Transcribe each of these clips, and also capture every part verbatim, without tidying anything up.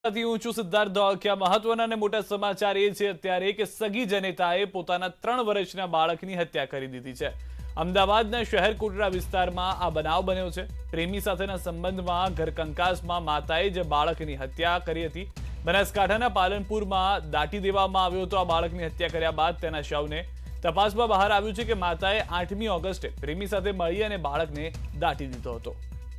હું છું સિદ્ધાર્થ ધોળકિયા। મહત્વના અને મોટા સમાચાર એ છે અત્યારે કે સગી જનેતાએ પોતાના ત્રણ વર્ષના બાળકની હત્યા કરી દીધી છે। અમદાવાદના શહેર કોટડા વિસ્તારમાં આ બનાવ બન્યો છે। પ્રેમી સાથેના સંબંધમાં ઘરકંકાસમાં માતાએ જ બાળકની હત્યા કરી હતી। બનાસકાંઠાના પાલનપુરમાં દાટી દેવામાં આવ્યો હતો। આ બાળકની હત્યા કર્યા બાદ તેના શવને તપાસમાં બહાર આવ્યું છે કે માતાએ આઠમી ઓગસ્ટે પ્રેમી સાથે મળી અને બાળકને દાટી દીધો હતો।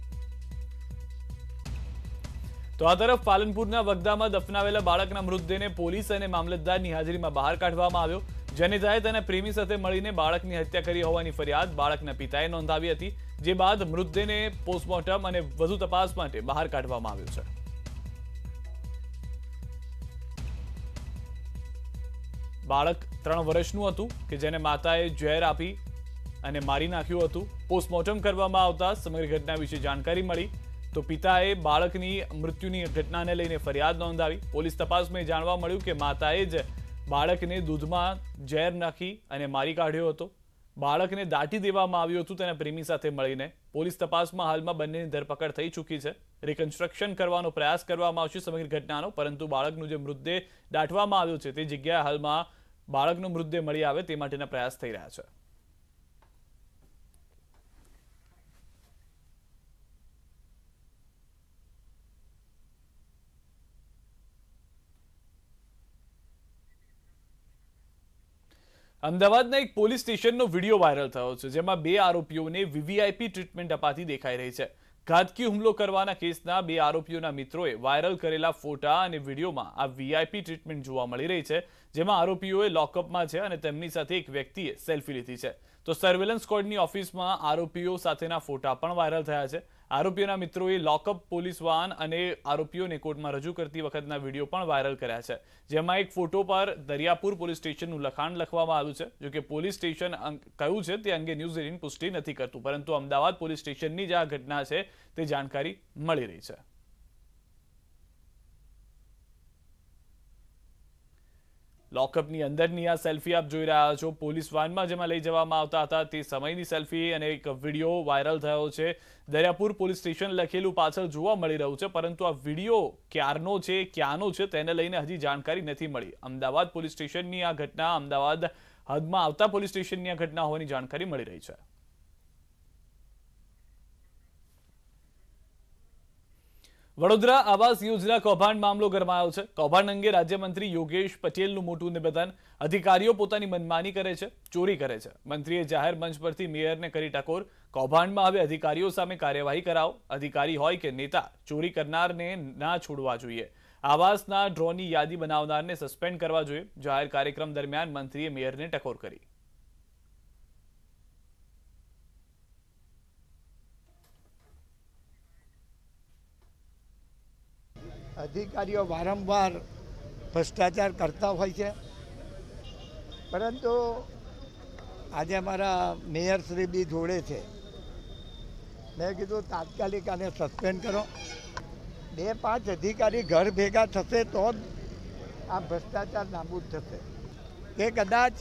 તો આ તરફ પાલનપુરના વગદામાં દફનાવેલા બાળકના મૃતદેહને પોલીસ અને મામલતદારની હાજરીમાં બહાર કાઢવામાં આવ્યો। જનેતાએ તેના પ્રેમી સાથે મળીને બાળકની હત્યા કરી હોવાની ફરિયાદ બાળકના પિતાએ નોંધાવી હતી, જે બાદ મૃતદેહને પોસ્ટમોર્ટમ અને વધુ તપાસ માટે બહાર કાઢવામાં આવ્યો છે। બાળક ત્રણ વર્ષનું હતું કે જેને માતાએ ઝેર આપી અને મારી નાખ્યું હતું। પોસ્ટમોર્ટમ કરવામાં આવતા સમગ્ર ઘટના વિશે જાણકારી મળી તો પિતાએ બાળકની મૃત્યુની ઘટનાને લઈને ફરિયાદ નોંધાવી। પોલીસ તપાસમાં જાણવા મળ્યું કે માતાએ જ બાળકને દૂધમાં ઝેર નાખી અને મારી કાઢ્યો હતો। બાળકને દાટી દેવામાં આવ્યું હતું તેના પ્રેમી સાથે મળીને। પોલીસ તપાસમાં હાલમાં બંનેની ધરપકડ થઈ ચૂકી છે। રિકન્સ્ટ્રક્શન કરવાનો પ્રયાસ કરવામાં આવશે સમગ્ર ઘટનાનો, પરંતુ બાળકનો જે મૃતદેહ દાટવામાં આવ્યો છે તે જગ્યાએ હાલમાં બાળકનો મૃતદેહ મળી આવે તે માટેના પ્રયાસ થઈ રહ્યા છે। અમદાવાદના એક પોલીસ સ્ટેશનનો વિડીયો વાયરલ થયો છે, જેમાં બે આરોપીઓને વીવીઆઈપી ટ્રીટમેન્ટ અપાતી દેખાઈ રહી છે। ઘાતકી હુમલો કરવાના કેસના બે આરોપીઓના મિત્રોએ વાયરલ કરેલા ફોટા અને વિડીયોમાં આ વીઆઈપી ટ્રીટમેન્ટ જોવા મળી રહી છે, જેમાં આરોપીઓએ લોકઅપમાં છે અને તેમની સાથે એક વ્યક્તિએ સેલ્ફી લીધી છે। તો સર્વેલન્સ સ્ક્વોડની ઓફિસમાં આરોપીઓ સાથેના ફોટા પણ વાયરલ થયા છે। આરોપીઓના મિત્રોએ લોકઅપ પોલીસ વાહન અને આરોપીઓને કોર્ટમાં રજૂ કરતી વખતના વિડીયો પણ વાયરલ કર્યા છે, જેમાં એક ફોટો પર દરિયાપુર પોલીસ સ્ટેશનનું લખાણ લખવામાં આવ્યું છે। જો કે પોલીસ સ્ટેશન કયું છે તે અંગે ન્યૂઝ એટીન પુષ્ટિ નથી કરતું, પરંતુ અમદાવાદ પોલીસ સ્ટેશનની જે આ ઘટના છે તે જાણકારી મળી રહી છે। લોકઅપની અંદરની આ સેલ્ફી આપ જોઈ રહ્યા છો। પોલીસ વાનમાં જેમાં લઈ જવામાં આવતા હતા તે સમયની સેલ્ફી અને એક વિડીયો વાયરલ થયો છે। દરિયાપુર પોલીસ સ્ટેશન લખેલું પાછળ જોવા મળી રહ્યું છે, પરંતુ આ વિડીયો ક્યારનો છે, ક્યાંનો છે તેને લઈને હજી જાણકારી નથી મળી। અમદાવાદ પોલીસ સ્ટેશનની આ ઘટના અમદાવાદ હદમાં આવતા પોલીસ સ્ટેશનની આ ઘટના હોવાની જાણકારી મળી રહી છે। વડોદરા આવાસ યોજના કૌભાંડ મામલો ગરમાયો છે। કૌભાંડ અંગે રાજ્યમંત્રી યોગેશ પટેલનું મોટું નિવેદન। અધિકારીઓ પોતાની મનમાની કરે છે, ચોરી કરે છે। મંત્રીએ જાહેર મંચ પરથી મેયરને કરી ટકોર। કૌભાંડમાં હવે અધિકારીઓ સામે કાર્યવાહી કરાવો। અધિકારી હોય કે નેતા, ચોરી કરનારને ના છોડવા જોઈએ। આવાસના ડ્રોની યાદી બનાવનારને સસ્પેન્ડ કરવા જોઈએ। જાહેર કાર્યક્રમ દરમિયાન મંત્રીએ મેયરને ટકોર કરી। અધિકારીઓ વારંવાર ભ્રષ્ટાચાર કરતા હોય છે, પરંતુ આજે અમારા મેયરશ્રી બી જોડે છે। મેં કીધું તાત્કાલિક આને સસ્પેન્ડ કરો। બે પાંચ અધિકારી ઘર ભેગા થશે તો જ આ ભ્રષ્ટાચાર નાબૂદ થશે। કે કદાચ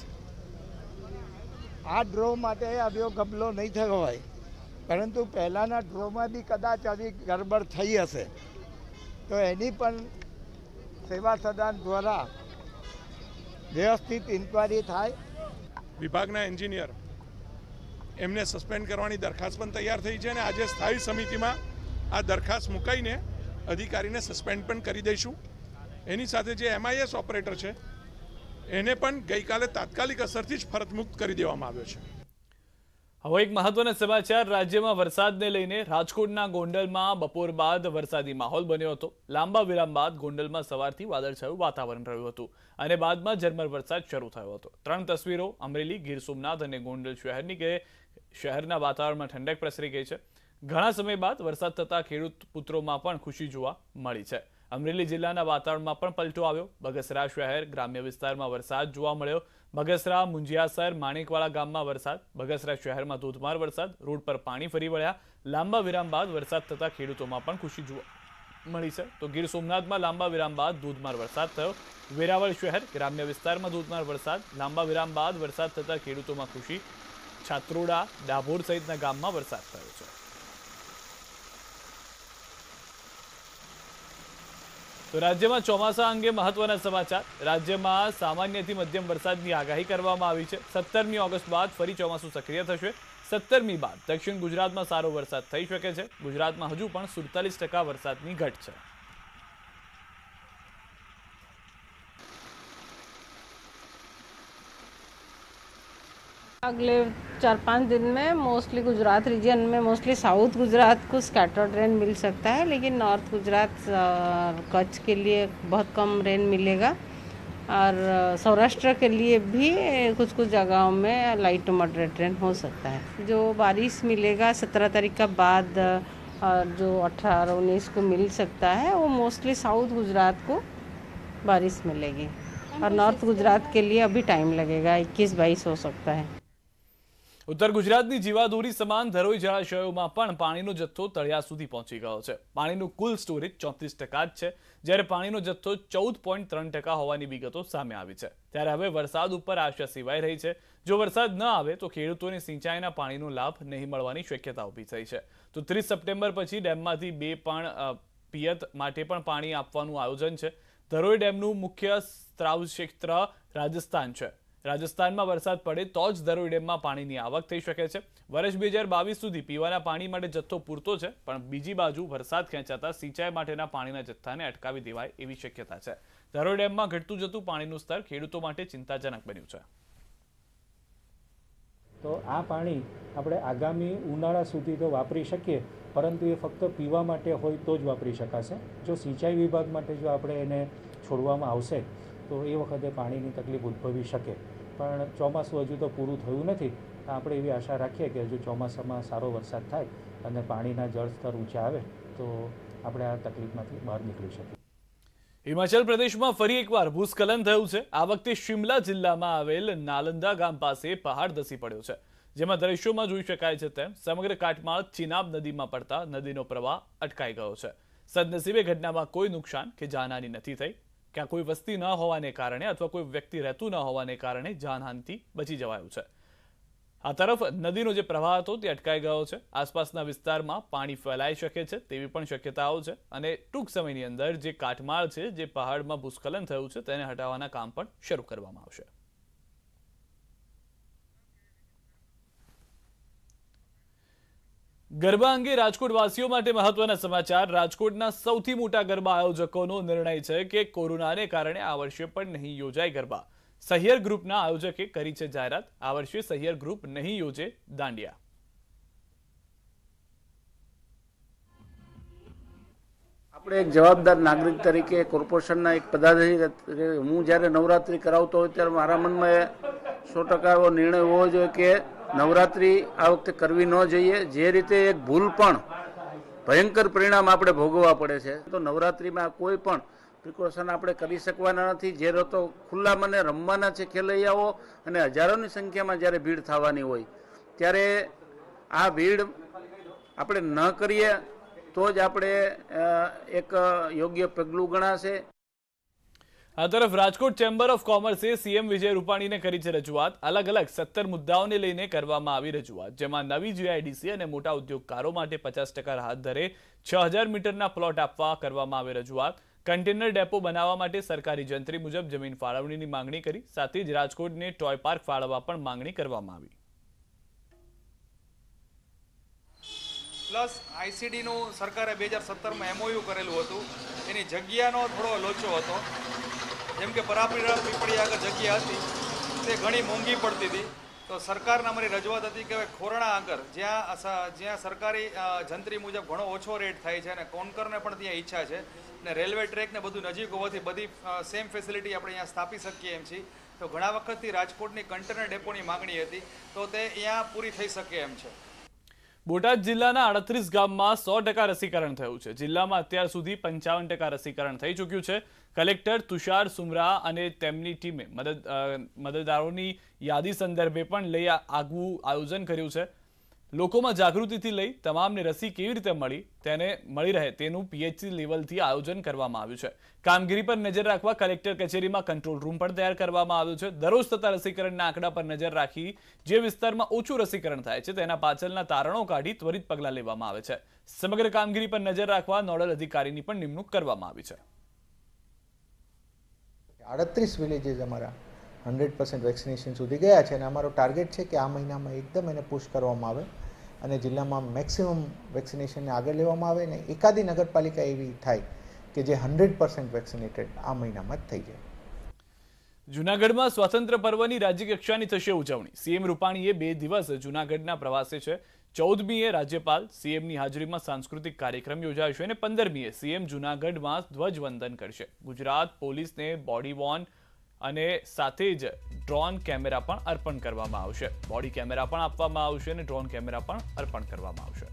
આ ડ્રો માટે આવ્યો ગબલો નહીં થયો હોય, પરંતુ પહેલાંના ડ્રોમાં બી કદાચ આવી ગડબડ થઈ હશે, તો એની પણ સેવા સદન દ્વારા વ્યવસ્થિત ઇન્કવાયરી થાય। વિભાગના એન્જિનિયર એમને સસ્પેન્ડ કરવાની દરખાસ્ત પણ તૈયાર થઈ છે અને આજે સ્થાયી સમિતિમાં આ દરખાસ્ત મુકાઈને અધિકારીને સસ્પેન્ડ પણ કરી દઈશું। એની સાથે જે એમઆઈએસ ઓપરેટર છે એને પણ ગઈકાલે તાત્કાલિક અસરથી જ ફરજમુક્ત કરી દેવામાં આવ્યો છે। હવે એક મહત્વના સમાચાર। રાજ્યમાં વરસાદને લઈને રાજકોટના ગોંડલમાં બપોર બાદ વરસાદી માહોલ બન્યો હતો। લાંબા વિરામ બાદ ગોંડલમાં સવારથી વાદળછાયું વાતાવરણ રહ્યું હતું અને બાદમાં ઝરમર વરસાદ શરૂ થયો હતો। ત્રણ તસવીરો અમરેલી, ગીર સોમનાથ અને ગોંડલ શહેરની કે શહેરના વાતાવરણમાં ઠંડક પ્રસરી ગઈ છે। ઘણા સમય બાદ વરસાદ થતાં ખેડૂત પુત્રોમાં પણ ખુશી જોવા મળી છે। અમરેલી જિલ્લાના વાતાવરણમાં પણ પલટો આવ્યો। બગસરા શહેર ગ્રામ્ય વિસ્તારમાં વરસાદ જોવા મળ્યો। બગસરા, મુંજિયાસર, માણેકવાળા ગામમાં વરસાદ। બગસરા શહેરમાં ધોધમાર વરસાદ, રોડ પર પાણી ફરી વળ્યા। લાંબા વિરામ બાદ વરસાદ થતાં ખેડૂતોમાં પણ ખુશી જોવા મળી છે। તો ગીર સોમનાથમાં લાંબા વિરામ બાદ ધોધમાર વરસાદ થયો। વેરાવળ શહેર ગ્રામ્ય વિસ્તારમાં ધોધમાર વરસાદ। લાંબા વિરામ બાદ વરસાદ થતાં ખેડૂતોમાં ખુશી। છાત્રોડા, ડાભોર સહિતના ગામમાં વરસાદ થયો છે। તો રાજ્યમાં ચોમાસા અંગે મહત્વના સમાચાર. રાજ્યમાં સામાન્યથી મધ્યમ વરસાદની આગાહી કરવામાં આવી છે. સત્તરમી ઓગસ્ટ બાદ ફરી ચોમાસું સક્રિય થશે. સત્તરમી બાદ દક્ષિણ ગુજરાતમાં સારો વરસાદ થઈ શકે છે. ગુજરાતમાં હજુ પણ સુડતાલીસ ટકા વરસાદની ઘટ છે. अगले चार पाँच दिन में मोस्टली गुजरात रीजन में मोस्टली साउथ गुजरात को स्कैटर्ड रेन मिल सकता है, लेकिन नॉर्थ गुजरात कच्छ के लिए बहुत कम रेन मिलेगा और सौराष्ट्र के लिए भी कुछ कुछ जगहों में लाइट टू मॉडरेट रेन हो सकता है. जो बारिश मिलेगा सत्रह तारीख का बाद और जो अठारह उन्नीस को मिल सकता है वो मोस्टली साउथ गुजरात को बारिश मिलेगी और नॉर्थ गुजरात के लिए अभी टाइम लगेगा, इक्कीस बाईस हो सकता है. ઉત્તર ગુજરાતની જીવાદોરી સમાન ધરોઈ જળાશયોમાં પણ પાણીનો જથ્થો તળિયા સુધી પહોંચી ગયો છે. પાણીનું કુલ સ્ટોરેજ ચોત્રીસ ટકા જ છે, જ્યારે પાણીનો જથ્થો ચૌદ પોઈન્ટ ત્રણ ટકા હોવાની વિગતો સામે આવી છે. ત્યારે હવે વરસાદ ઉપર આશા સેવાઈ રહી છે. જો વરસાદ ન આવે તો ખેડૂતોને સિંચાઈના પાણીનો લાભ નહીં મળવાની શક્યતા ઊભી થઈ છે. તો ત્રીસ સપ્ટેમ્બર પછી ડેમમાંથી બે પણ પિયત માટે પણ પાણી આપવાનું આયોજન છે. ધરોઈ ડેમનું મુખ્ય સ્ત્રાવ ક્ષેત્ર રાજસ્થાન છે. રાજસ્થાનમાં વરસાદ પડે તો જ ધરોઈ ડેમમાં પાણીની આવક થઈ શકે છે. વર્ષ બે હજાર બાવીસ સુધી પીવાના પાણી માટે જથ્થો પૂરતો છે, પણ બીજી બાજુ વરસાદ ખેંચાતા સિંચાઈ માટેના પાણીના જથ્થાને અટકાવી દેવાય એવી શક્યતા છે. ધરોઈ ડેમમાં ઘટતું જતું પાણીનું સ્તર ખેડૂતો માટે ચિંતાજનક બન્યું છે. તો આ પાણી આપણે આગામી ઉનાળા સુધી તો વાપરી શકીએ, પરંતુ એ ફક્ત પીવા માટે હોય તો જ વાપરી શકાશે. જો સિંચાઈ વિભાગ માટે જો આપણે એને છોડવામાં આવશે તો એ વખતે પાણીની તકલીફ ઉદ્ભવી શકે. પણ ચોમાસું હજુ તો પૂરું થયું નથી. આપણે એવી આશા રાખીએ કે હજુ ચોમાસામાં સારો વરસાદ થાય અને પાણીના જળસ્તર ઊંચા આવે તો આપણે આ તકલીફમાંથી બહાર નીકળી શકીએ. હિમાચલ પ્રદેશમાં ફરી એકવાર ભૂસ્ખલન થયું છે. આ વખતે શિમલા જિલ્લામાં આવેલ નાલંદા ગામ પાસે પહાડ ધસી પડ્યો છે, જેમાં દ્રશ્યોમાં જોઈ શકાય છે તેમ સમગ્ર કાટમાળ ચિનાબ નદીમાં પડતા નદીનો પ્રવાહ અટકાઈ ગયો છે. સદનસીબે ઘટનામાં કોઈ નુકસાન કે જાનહાની નથી થઈ. ક્યાં કોઈ વસ્તી ન હોવાને કારણે અથવા કોઈ વ્યક્તિ રહેતું ન હોવાને કારણે જાનહાનિથી બચી જવાયું છે. આ તરફ નદીનો જે પ્રવાહ હતો તે અટકાઈ ગયો છે. આસપાસના વિસ્તારમાં પાણી ફેલાઈ શકે છે તેવી પણ શક્યતાઓ છે અને ટૂંક સમયની અંદર જે કાટમાળ છે, જે પહાડમાં ભૂસ્ખલન થયું છે, તેને હટાવવાના કામ પણ શરૂ કરવામાં આવશે. ગરબા અંગે રાજકોટ વાસીઓ માટે મહત્વના સમાચાર. રાજકોટના સૌથી મોટા ગરબા આયોજકોનો નિર્ણય છે કે કોરોનાને કારણે આ વર્ષે પણ નહીં યોજાય ગરબા. સહિયર ગ્રુપના આયોજકે કરી છે જાહેરાત. આ વર્ષે સહિયર ગ્રુપ નહીં યોજે દાંડિયા. આપણે એક જવાબદાર નાગરિક તરીકે કોર્પોરેશનના એક પદાધિકારી, હું જ્યારે નવરાત્રિ કરાવતો હોય ત્યારે મારા મનમાં સો ટકા એવો નિર્ણય હોવો જોઈએ કે નવરાત્રિ આ વખતે કરવી ન જોઈએ. જે રીતે એક ભૂલ પણ ભયંકર પરિણામ આપણે ભોગવવા પડે છે, તો નવરાત્રિમાં કોઈ પણ પ્રિકોશન આપણે કરી શકવાના નથી. જે રતો ખુલ્લા મને રમવાના છે ખેલૈયાઓ અને હજારોની સંખ્યામાં જ્યારે ભીડ થવાની હોય ત્યારે આ ભીડ આપણે ન કરીએ તો જ આપણે એક યોગ્ય પગલું ગણાશે. આ તરફ રાજકોટ ચેમ્બર ઓફ કોમર્સે સીએમ વિજય રૂપાણીને કરી છે રજૂઆત. અલગ અલગ સત્તર મુદ્દાઓને લઈને કરવામાં આવી રજૂઆત, જેમાં નવી જીઆઈડીસી અને મોટા ઉદ્યોગકારો માટે પચાસ ટકા રાહત દરે છ હજાર મીટરના પ્લોટ આપવા કરવામાં આવી રજૂઆત. કન્ટેનર ડેપો બનાવવા માટે સરકારી જંત્રી મુજબ જમીન ફાળવણીની માંગણી કરી. સાથે જ રાજકોટને ટોય પાર્ક ફાળવવા પણ માંગણી કરવામાં આવી. પ્લસ આઈસીડીનું સરકારે બે હજાર સત્તરમાં એમઓયુ કરેલું હતું, એની જગ્યાનો થોડો લોચો હતો. જેમ કે પરાપીડા પીપળી આગળ જગ્યા હતી તે ઘણી મોંઘી પડતી હતી. તો સરકારને અમારી રજૂઆત હતી કે ખોરણા આગળ જ્યાં જ્યાં સરકારી જંત્રી મુજબ ઘણો ઓછો રેટ થાય છે અને કોન્કરને પણ ત્યાં ઈચ્છા છે ને રેલવે ટ્રેકને બધું નજીક હોવાથી બધી સેમ ફેસિલિટી આપણે અહીંયા સ્થાપી શકીએ એમ છીએ. તો ઘણા વખતથી રાજકોટની કન્ટેનર ડેપોની માગણી હતી, તો તે અહીંયા પૂરી થઈ શકે એમ છે. બોટાદ જિલ્લાના આડત્રીસ ગામમાં સો ટકા રસીકરણ થયું છે. જિલ્લામાં અત્યાર સુધી પંચાવન ટકા રસીકરણ થઈ ચૂક્યું છે. કલેક્ટર તુષાર સુમરા અને તેમની ટીમે મદદ મદદદારોની યાદી સંદર્ભે પણ લઈ આગવું આયોજન કર્યું છે. લોકોમાં જાગૃતિથી લઈ તમામને રસી કેવી રીતે મળી તેને મળી રહે તેનું પીએચસી લેવલથી આયોજન કરવામાં આવ્યું છે. કામગીરી પર નજર રાખવા કલેક્ટર કચેરીમાં કંટ્રોલ રૂમ પણ તૈયાર કરવામાં આવ્યો છે. દરરોજ થતા રસીકરણના આંકડા પર નજર રાખી જે વિસ્તારમાં ઓછું રસીકરણ થાય છે તેના પાછળના તારણો કાઢી ત્વરિત પગલાં લેવામાં આવે છે. સમગ્ર કામગીરી પર નજર રાખવા નોડલ અધિકારીની પણ નિમણૂક કરવામાં આવી છે. આડત્રીસ વિલેજીસ અમારા હંડ્રેડ પર્સન્ટ વેક્સિનેશન સુધી ગયા છે અને અમારો ટાર્ગેટ છે કે આ મહિનામાં એકદમ એને પુશ કરવામાં આવે અને જિલ્લામાં મેક્સિમમ વેક્સિનેશનને આગળ લેવામાં આવે અને એકાદી નગરપાલિકા એવી થાય કે જે હંડ્રેડ પર્સન્ટ વેક્સિનેટેડ આ મહિનામાં જ થઈ જાય. જૂનાગઢમાં સ્વાતંત્ર્ય પર્વની રાજ્યકક્ષાની થશે ઉજવણી. સીએમ રૂપાણીએ બે દિવસ જૂનાગઢના પ્રવાસે છે. ચૌદમીએ રાજ્યપાલ સીએમની હાજરીમાં સાંસ્કૃતિક કાર્યક્રમ યોજાશે અને પંદરમીએ સીએમ જૂનાગઢમાં ધ્વજવંદન કરશે. ગુજરાત પોલીસને બોડી વોર્ન અને સાથે જ ડ્રોન કેમેરા પણ અર્પણ કરવામાં આવશે. બોડી કેમેરા પણ આપવામાં આવશે અને ડ્રોન કેમેરા પણ અર્પણ કરવામાં આવશે.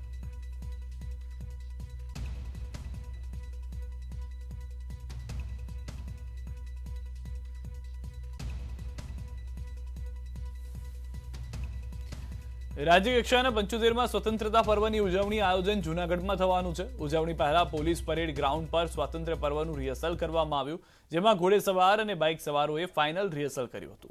રાજ્યકક્ષાના પંચોતેરમાં સ્વતંત્રતા પર્વની ઉજવણી આયોજન જૂનાગઢમાં થવાનું છે. ઉજવણી પહેલા પોલીસ પરેડ ગ્રાઉન્ડ પર સ્વાતંત્ર્ય પર્વનું રિહર્સલ કરવામાં આવ્યું, જેમાં ઘોડેસવાર અને બાઇક સવારોએ ફાઇનલ રિહર્સલ કર્યું હતું.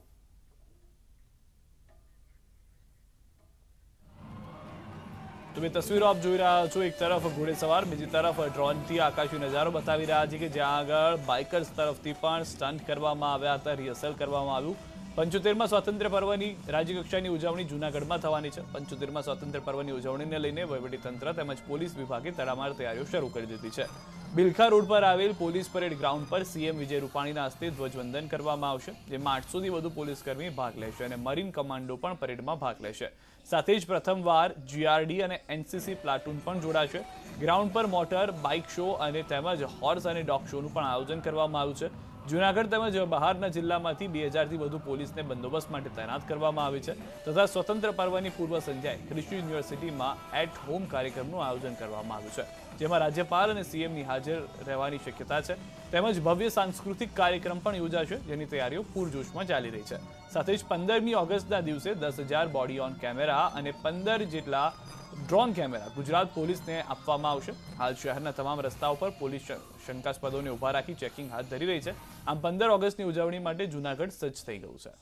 તમે તસવીરો આપ જોઈ રહ્યા છો. એક તરફ ઘોડેસવાર, બીજી તરફ ડ્રોનથી આકાશી નજારો બતાવી રહ્યા છે કે જ્યાં આગળ બાઇકર્સ તરફથી પણ સ્ટન્ટ કરવામાં આવ્યા હતા, રિહર્સલ કરવામાં આવ્યું. પંચોતેરમાં સ્વાતંત્ર્ય પર્વની રાજ્યકક્ષાની ઉજવણી જૂનાગઢમાં થવાની છે. પંચોતેરમાં સ્વાતંત્ર્ય પર્વની ઉજવણીને લઈને વહીવટીતંત્ર તેમજ પોલીસ વિભાગે તડામાર તૈયારીઓ શરૂ કરી દીધી છે. બિલખા રોડ પર આવેલ પોલીસ પરેડ ગ્રાઉન્ડ પર સીએમ વિજય રૂપાણીના હસ્તે ધ્વજવંદન કરવામાં આવશે, જેમાં આઠસોથી વધુ પોલીસકર્મી ભાગ લેશે અને મરીન કમાન્ડો પણ પરેડમાં ભાગ લેશે. સાથે જ પ્રથમવાર જીઆરડી અને એનસીસી પ્લાટૂન પણ જોડાશે. ગ્રાઉન્ડ પર મોટર, બાઇક શો અને તેમજ હોર્સ અને ડોગ શોનું પણ આયોજન કરવામાં આવ્યું છે. જૂનાગઢ તેમજ બહારના જિલ્લામાંથી બે હજારથી વધુ પોલીસને બંદોબસ્ત માટે તૈનાત કરવામાં આવી છે તથા સ્વતંત્ર પર્વની પૂર્વ સંધ્યાએ કૃષિ યુનિવર્સિટીમાં એટ હોમ કાર્યક્રમનું આયોજન કરવામાં આવ્યું છે, જેમાં રાજ્યપાલ અને સીએમની હાજર રહેવાની શક્યતા છે. તેમજ ભવ્ય સાંસ્કૃતિક કાર્યક્રમ પણ યોજાશે, જેની તૈયારીઓ પૂરજોશમાં ચાલી રહી છે. સાથે જ પંદરમી ઓગસ્ટના દિવસે દસ હજાર બોડી ઓન કેમેરા અને પંદર જેટલા ડ્રોન કેમેરા ગુજરાત પોલીસને આપવામાં આવશે. હાલ શહેરના તમામ રસ્તાઓ પર પોલીસ શંકાસ્પદોને ઉભા રાખી ચેકિંગ હાથ ધરી રહી છે. આમ પંદર ઓગસ્ટની ઉજવણી માટે જૂનાગઢ સજ્જ થઈ ગયું છે.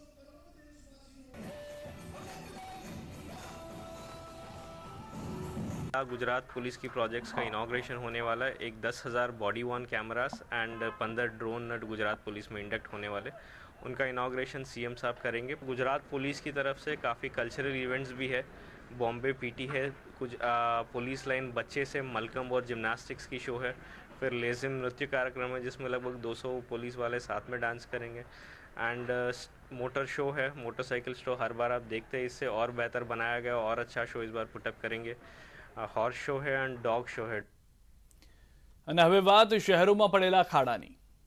गुजरात पुलिस की प्रोजेक्ट्स का इनॉग्रेशन होने वाला है. एक दस हज़ार बॉडी वन कैमरास एंड पंद्रह ड्रोन नट गुजरात पुलिस में इंडक्ट होने वाले, उनका इनॉग्रेशन सीएम साहब करेंगे. गुजरात पुलिस की तरफ से काफ़ी कल्चरल इवेंट्स भी है. बॉम्बे पीटी है, कुछ आ, पुलिस लाइन बच्चे से मलकम और जिम्नास्टिक्स की शो है. फिर लेजिम नृत्य कार्यक्रम है जिसमें लगभग दो सौ पुलिस वाले साथ में डांस करेंगे. एंड मोटर शो है, मोटरसाइकिल शो हर बार आप देखते हैं, इससे और बेहतर बनाया गया और अच्छा शो इस बार पुटअप करेंगे. હોર્સ શો હે એન્ડ ડોગ શો હે. અને હવે વાત શહેરોમાં પડેલા ખાડાની.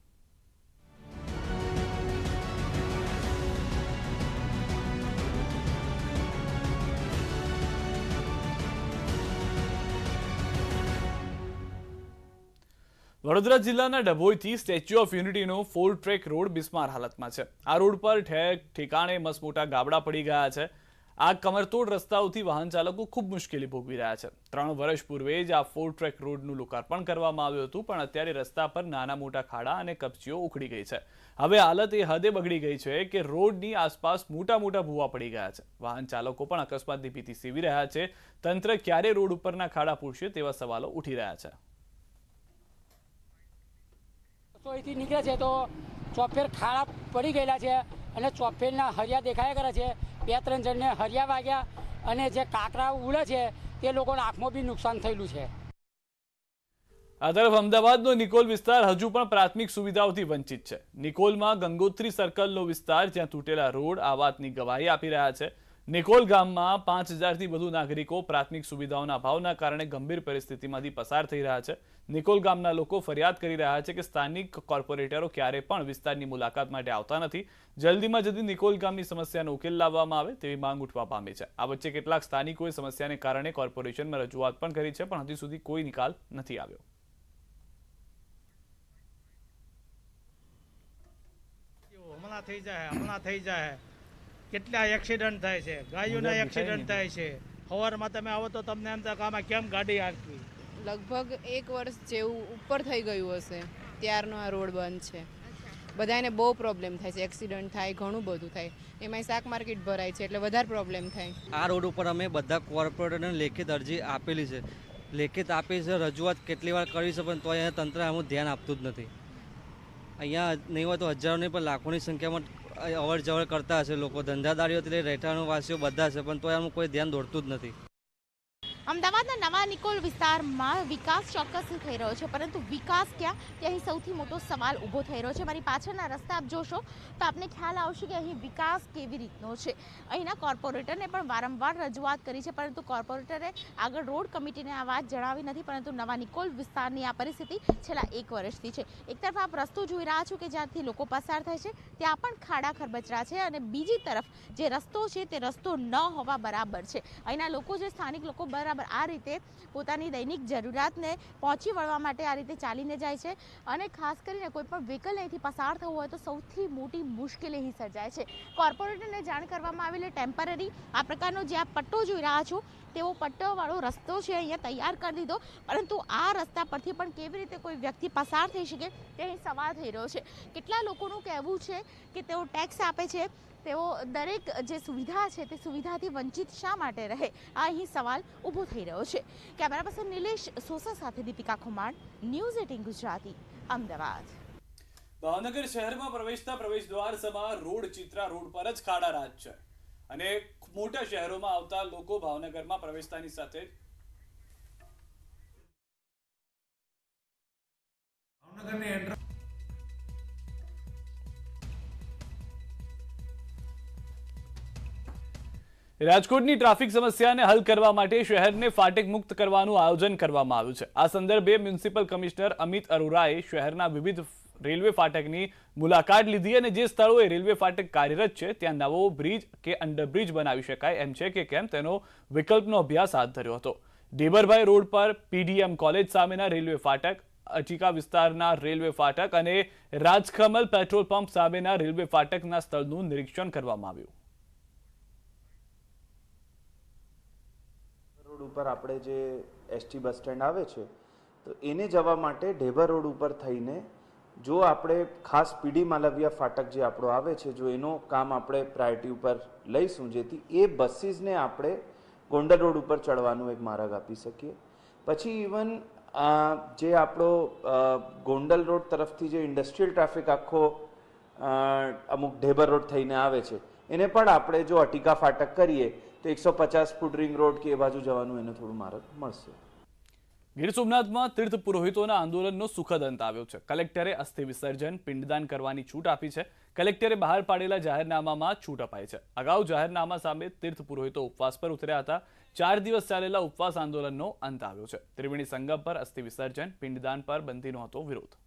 વડોદરા જિલ્લાના ડભોઈથી સ્ટેચ્યુ ઓફ યુનિટીનો ફોર ટ્રેક રોડ બિસ્માર હાલતમાં છે. આ રોડ પર ઠેર ઠેકાણે મસમોટા ગાબડા પડી ગયા છે. આ કમરતોડ રસ્તાઓથી વાહન ચાલકો ખૂબ મુશ્કેલી ભોગવી રહ્યા છે. ત્રણ વર્ષ પૂર્વે જ આ ફોર ટ્રેક રોડનું લોકાર્પણ કરવામાં આવ્યું હતું, પણ અત્યારે રસ્તા પર નાના મોટા ખાડા અને કપચીઓ ઉખડી ગઈ છે. હવે હાલત એ હદે બગડી ગઈ છે કે રોડની આસપાસ મોટા મોટા ભૂવા પડી ગયા છે. વાહન ચાલકો પણ અકસ્માતની ભીતિ સેવી રહ્યા છે. તંત્ર ક્યારે રોડ ઉપરના ખાડા પૂરશે તેવા સવાલો ઉઠી રહ્યા છે. અહીંથી નીકળે છે તો ચોફેર ખાડા પડી ગયેલા છે અને ચોફેરના હરિયા દેખાયા કરે છે. બે ત્રણ જણને હરિયા વાગ્યા અને જે કાંકરા ઉડે છે તે લોકોને આંખમાં બી નુકસાન થયેલું છે. આ તરફ અમદાવાદનો નિકોલ વિસ્તાર હજુ પણ પ્રાથમિક સુવિધાઓથી વંચિત છે. નિકોલમાં ગંગોત્રી સર્કલનો વિસ્તાર, જ્યાં તૂટેલા રોડ આ વાતની ગવાહી આપી રહ્યા છે. નિકોલ ગામમાં પાંચ હજારથી વધુ નાગરિકો પ્રાથમિક સુવિધાઓના અભાવના કારણે ગંભીર પરિસ્થિતિમાંથી પસાર થઈ રહ્યા છે. નિકોલ ગામના લોકો ફરિયાદ કરી રહ્યા છે કે સ્થાનિક કોર્પોરેટરો ક્યારે પણ વિસ્તારની મુલાકાત માટે આવતા નથી. જલ્દીમાં જલ્દી નિકોલ ગામની સમસ્યાનો ઉકેલ લાવવામાં આવે તેવી માંગ ઉઠવા પામી છે. આ વચ્ચે કેટલાક સ્થાનિકોએ સમસ્યાને કારણે કોર્પોરેશનમાં રજૂઆત પણ કરી છે, પણ હજી સુધી કોઈ નિકાલ નથી આવ્યો. હમણાં થઈ જાય હમણાં થઈ જાય કેટલા એક્સિડન્ટ થાય છે, ગાયોના એક્સિડન્ટ થાય છે. સવારમાં તમે આવો તો તમને એમ થાય કે આમાં કેમ ગાડી હાંકવી. લગભગ એક વર્ષ જેવું ઉપર થઈ ગયું હશે ત્યારનો આ રોડ બંધ છે. બધાને બહુ પ્રોબ્લેમ થાય છે, એક્સિડન્ટ થાય, ઘણું બધું થાય. એમાંય શાક માર્કેટ ભરાય છે એટલે વધારે પ્રોબ્લેમ થાય. આ રોડ ઉપર અમે બધા કોર્પોરેટરને લેખિત અરજી આપેલી છે, લેખિત આપી છે, રજૂઆત કેટલી વાર કરી છે, પણ તો અહીંયા તંત્ર આનું ધ્યાન આપતું જ નથી. અહીંયા નહીં હોય તો હજારો નહીં પણ લાખોની સંખ્યામાં અવર જવર કરતા હશે લોકો, ધંધાદારીઓથી રહેઠાણો વાસીઓ બધા છે, પણ તો એનું કોઈ ધ્યાન દોરતું જ નથી. અમદાવાદના નવા નિકોલ વિસ્તારમાં વિકાસ ચોક્કસથી થઈ રહ્યો છે, પરંતુ વિકાસ ક્યાં તે અહીં સૌથી મોટો સવાલ ઊભો થઈ રહ્યો છે. મારી પાછળના રસ્તા આપ જોશો તો આપને ખ્યાલ આવશે કે અહીં વિકાસ કેવી રીતનો છે. અહીંના કોર્પોરેટરને પણ વારંવાર રજૂઆત કરી છે, પરંતુ કોર્પોરેટરે આગળ રોડ કમિટીને આ વાત જણાવી નથી. પરંતુ નવા નિકોલ વિસ્તારની આ પરિસ્થિતિ છેલ્લા એક વર્ષથી છે. એક તરફ આપ રસ્તો જોઈ રહ્યા છો કે જ્યાંથી લોકો પસાર થાય છે ત્યાં પણ ખાડા ખરબચરા છે, અને બીજી તરફ જે રસ્તો છે તે રસ્તો ન હોવા બરાબર છે. અહીંના લોકો જે સ્થાનિક લોકો બરાબર આ રીતે પોતાની દૈનિક જરૂરિયાતને પહોંચી વળવા માટે આ રીતે ચાલીને જાય છે, અને ખાસ કરીને કોઈ પણ વ્હીકલ અહીંથી પસાર થવું હોય તો સૌથી મોટી મુશ્કેલી અહીં સર્જાય છે. કોર્પોરેટરને જાણ કરવામાં આવેલી ટેમ્પરરી આ પ્રકારનો જે આ પટ્ટો જોઈ રહ્યા છો તેવો પટ્ટોવાળો રસ્તો છે અહીંયા તૈયાર કરી દીધો, પરંતુ આ રસ્તા પરથી પણ કેવી રીતે કોઈ વ્યક્તિ પસાર થઈ શકે તે અહીં સવાલ થઈ રહ્યો છે. કેટલા લોકોનું કહેવું છે કે તેઓ ટેક્સ આપે છે, તેઓ દરેક જે સુવિધા છે તે સુવિધાથી વંચિત શા માટે રહે, આ અહીં સવાલ ઊભો થઈ રહ્યો છે. કેમેરા પર્સન નિલેશ સોસા સાથે દીપિકા ખુમાણ, ન્યૂઝ એટીન ગુજરાતી, અમદાવાદ. ભાવનગર શહેરમાં પ્રવેશતા પ્રવેશ દ્વાર સમા રોડ ચિત્રા રોડ પર જ ખાડા રાજ છે, અને મોટા શહેરોમાં આવતા લોકો ભાવનગરમાં પ્રવેશતાની સાથે ભાવનગરની રાજકોટની ટ્રાફિક સમસ્યાને હલ કરવા માટે શહેરને ફાટક મુક્ત કરવાનું આયોજન કરવામાં આવ્યું છે. આ સંદર્ભે મ્યુનિસિપલ કમિશનર અમિત અરોરાએ શહેરના વિવિધ રેલવે ફાટકની મુલાકાત લીધી, અને જે સ્થળોએ રેલવે ફાટક કાર્યરત છે ત્યાં નવો બ્રિજ કે અંડરબ્રિજ બનાવી શકાય એમ છે કે કેમ તેનો વિકલ્પનો અભ્યાસ હાથ ધર્યો હતો. ડેબરભાઈ રોડ પર પીડીએમ કોલેજ સામેના રેલવે ફાટક, અચિકા વિસ્તારના રેલવે ફાટક અને રાજકમલ પેટ્રોલ પંપ સામેના રેલવે ફાટકના સ્થળનું નિરીક્ષણ કરવામાં આવ્યું. રોડ ઉપર આપણે જે એસટી બસ સ્ટેન્ડ આવે છે તો એને જવા માટે ઢેબર રોડ ઉપર થઈને જો આપણે ખાસ પીડી માલવિયા ફાટક જે આપણો આવે છે, જો એનો કામ આપણે પ્રાયોરિટી ઉપર લઈશું જેથી એ બસીસને આપણે ગોંડલ રોડ ઉપર ચડવાનું એક માર્ગ આપી શકીએ. પછી ઇવન જે આપણો ગોંડલ રોડ તરફથી જે ઇન્ડસ્ટ્રીયલ ટ્રાફિક આખો અમુક ઢેબર રોડ થઈને આવે છે એને પણ આપણે જો અટિકા ફાટક કરીએ તો એકસો પચાસ ફૂટ રિંગ રોડ કે એ બાજુ જવાનું એને થોડું માર્ગ મળશે. ગીર સોમનાથમાં તીર્થ પુરોહિતોના આંદોલનનો સુખદ અંત આવ્યો છે. કલેક્ટરે અસ્થિ વિસર્જન, પિંડદાન કરવાની છૂટ આપી છે. કલેક્ટરે બહાર પાડેલા જાહેરનામામાં છૂટ અપાઈ છે. અગાઉ જાહેરનામા સામે તીર્થ પુરોહિતો ઉપવાસ પર ઉતર્યા હતા. ચાર દિવસ ચાલેલા ઉપવાસ આંદોલનનો અંત આવ્યો છે. ત્રિવેણી સંગમ પર અસ્થિ વિસર્જન, પિંડદાન પર બંધીનો હતો વિરોધ.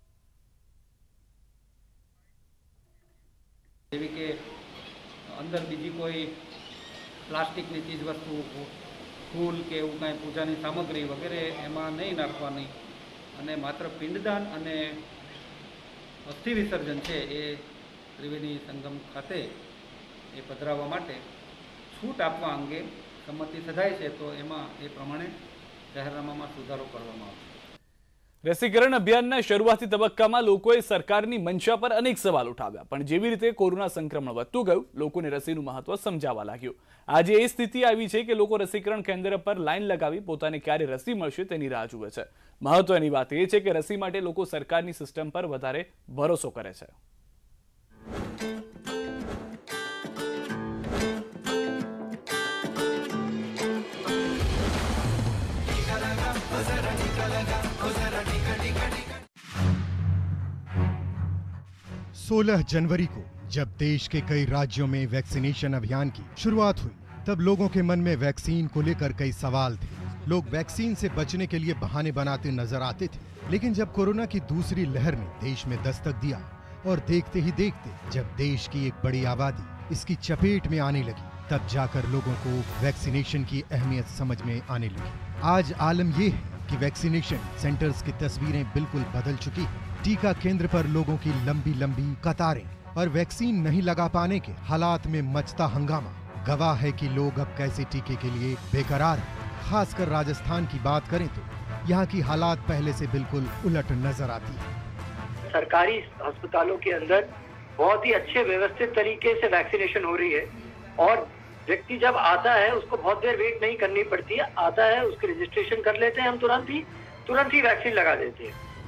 જેવી કે અંદર બીજી કોઈ પ્લાસ્ટિકની ચીજ વસ્તુ, ફૂલ કે એવું કાંઈ પૂજાની સામગ્રી વગેરે એમાં નહીં નાખવાની, અને માત્ર પિંડદાન અને અસ્થિ વિસર્જન છે એ ત્રિવેણી સંગમ ખાતે એ પધરાવવા માટે છૂટ આપવા અંગે સંમતિ સધાય છે. તો એમાં એ પ્રમાણે જાહેરનામામાં સુધારો કરવામાં આવશે. રસીકરણ અભિયાનના શરૂઆતી તબક્કામાં લોકોએ સરકારની મંશા પર અનેક સવાલ ઉઠાવ્યા, પણ જેવી રીતે કોરોના સંક્રમણ વધતું ગયું લોકોને રસીનું મહત્વ સમજાવવા લાગ્યું. આજે એ સ્થિતિ આવી છે કે લોકો રસીકરણ કેન્દ્ર પર લાઈન લગાવી પોતાને ક્યારે રસી મળશે તેની રાહ જુએ છે. મહત્વની વાત એ છે કે રસી માટે લોકો સરકારની સિસ્ટમ પર વધારે ભરોસો કરે છે. सोलह जनवरी को जब देश के कई राज्यों में वैक्सीनेशन अभियान की शुरुआत हुई तब लोगों के मन में वैक्सीन को लेकर कई सवाल थे. लोग वैक्सीन से बचने के लिए बहाने बनाते नजर आते थे, लेकिन जब कोरोना की दूसरी लहर ने देश में दस्तक दिया और देखते ही देखते जब देश की एक बड़ी आबादी इसकी चपेट में आने लगी तब जाकर लोगों को वैक्सीनेशन की अहमियत समझ में आने लगी. आज आलम यह है कि वैक्सीनेशन सेंटर्स की तस्वीरें बिल्कुल बदल चुकी है. टीका केंद्र पर लोगों की लंबी लंबी कतारें और वैक्सीन नहीं लगा पाने के हालात में मचता हंगामा गवाह है कि लोग अब कैसे टीके के लिए बेकरार हैं. खासकर राजस्थान की बात करें तो यहाँ की हालात पहले से बिल्कुल उलट नजर आती है. सरकारी अस्पतालों के अंदर बहुत ही अच्छे व्यवस्थित तरीके से वैक्सीनेशन हो रही है और व्यक्ति जब आता है उसको बहुत देर वेट नहीं करनी पड़ती है. आता है, उसकी रजिस्ट्रेशन कर लेते हैं हम, तुरंत ही तुरंत ही वैक्सीन लगा देते हैं.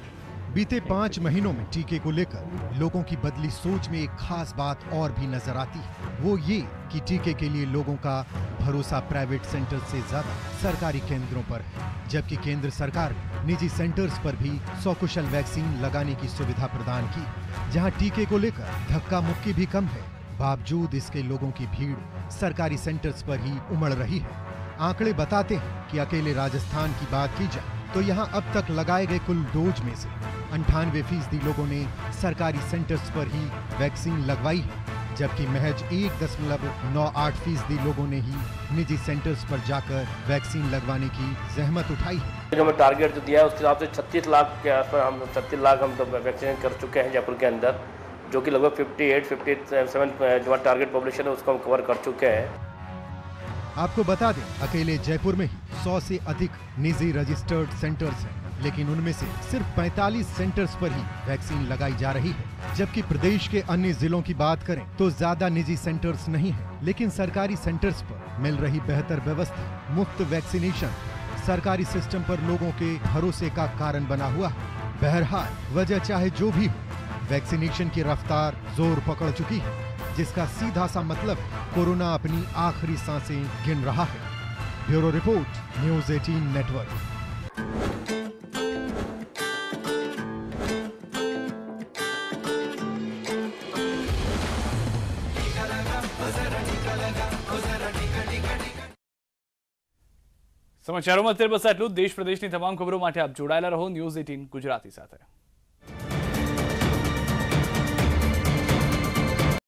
बीते पाँच महीनों में टीके को लेकर लोगों की बदली सोच में एक खास बात और भी नजर आती है, वो ये कि टीके के लिए लोगों का भरोसा प्राइवेट सेंटर से ज्यादा सरकारी केंद्रों पर है, जबकि केंद्र सरकार ने निजी सेंटर्स पर भी सकुशल वैक्सीन लगाने की सुविधा प्रदान की, जहां टीके को लेकर धक्का मुक्की भी कम है। बावजूद इसके लोगों की भीड़ सरकारी सेंटर्स पर ही उमड़ रही है। आंकड़े बताते हैं कि अकेले राजस्थान की बात की जाए तो यहां अब तक लगाए गए कुल डोज में से अंठानवे फीसदी लोगों ने सरकारी सेंटर्स पर ही वैक्सीन लगवाई है, जबकि महज एक दशमलव नौ आठ फीसदी लोगों ने ही निजी सेंटर्स पर जाकर वैक्सीन लगवाने की जहमत उठाई है। जो हमें टारगेट जो दिया है उसके हिसाब से छत्तीस लाख के आसपास हम छत्तीस लाख हम तो वैक्सीन कर चुके हैं जयपुर के अंदर, जो कि लगभग अट्ठावन, सत्तावन जो टारगेट पॉपुलेशन है उसको हम कवर कर चुके हैं। आपको बता दें, अकेले जयपुर में ही सौ से अधिक निजी रजिस्टर्ड सेंटर्स हैं, लेकिन उनमें से सिर्फ पैंतालीस सेंटर्स पर ही वैक्सीन लगाई जा रही है, जबकि प्रदेश के अन्य जिलों की बात करें तो ज्यादा निजी सेंटर्स नहीं हैं, लेकिन सरकारी सेंटर्स पर मिल रही बेहतर व्यवस्था, मुफ्त वैक्सीनेशन सरकारी सिस्टम पर लोगों के भरोसे का कारण बना हुआ है। बहरहाल वजह चाहे जो भी हो, वैक्सीनेशन की रफ्तार जोर पकड़ चुकी है, जिसका सीधा सा मतलब है कोरोना अपनी आखिरी सांसें गिन रहा है। ब्यूरो रिपोर्ट, न्यूज़ अठारह नेटवर्क। સમાચારોમાં અત્યારે બસ આટલું. દેશ પ્રદેશની તમામ ખબરો માટે આપ જોડાયેલા રહો ન્યૂઝ અઠારહ ગુજરાતી સાથે.